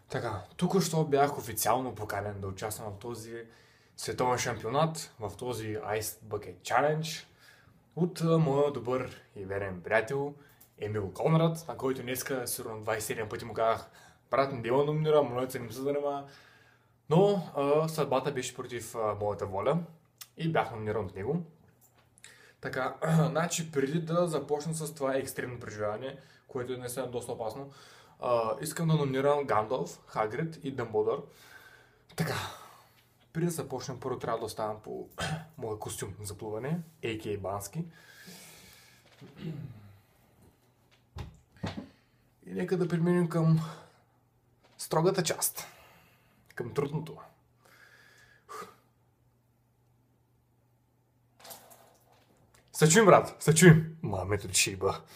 Така, тук що бях официално поканен да участвам в този световен шампионат, в този Ice Bucket Challenge от моя добър и верен приятел Емил Конрад, на който днеска сигурно 27 пъти му казах: брат, не дела номинира, моля се, не се занимава. Но съдбата беше против моята воля и бях номиниран от него. Така, значи преди да започна с това екстремно преживяване, което е наистина доста опасно, искам да номинирам Гандалф, Хагрид и Дъмбълдор. Така, преди да започнем, първо трябва да оставам по моя костюм за плуване, a.k.a. Бански. И нека да преминем към строгата част, към трудното. Се чуем, брат, се чуем. Мамето ти шиба.